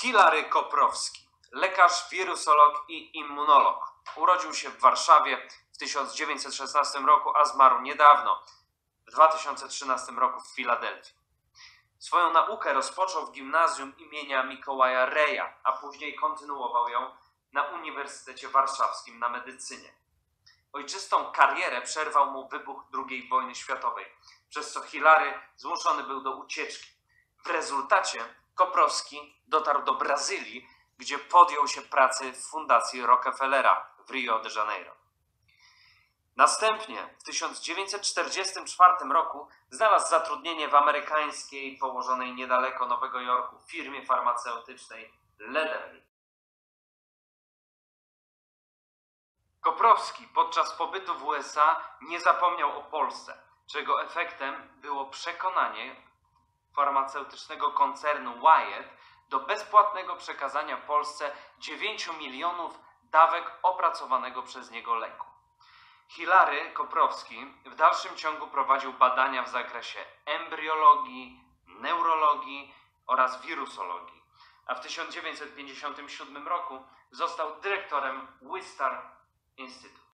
Hilary Koprowski, lekarz, wirusolog i immunolog. Urodził się w Warszawie w 1916 roku, a zmarł niedawno, w 2013 roku w Filadelfii. Swoją naukę rozpoczął w gimnazjum imienia Mikołaja Reja, a później kontynuował ją na Uniwersytecie Warszawskim na medycynie. Ojczystą karierę przerwał mu wybuch II wojny światowej, przez co Hilary zmuszony był do ucieczki. W rezultacie Koprowski dotarł do Brazylii, gdzie podjął się pracy w Fundacji Rockefellera w Rio de Janeiro. Następnie w 1944 roku znalazł zatrudnienie w amerykańskiej, położonej niedaleko Nowego Jorku, firmie farmaceutycznej Lederlich. Koprowski podczas pobytu w USA nie zapomniał o Polsce, czego efektem było przekonanie farmaceutycznego koncernu Wyeth do bezpłatnego przekazania Polsce 9 milionów dawek opracowanego przez niego leku. Hilary Koprowski w dalszym ciągu prowadził badania w zakresie embriologii, neurologii oraz wirusologii, a w 1957 roku został dyrektorem Wistar Instytutu.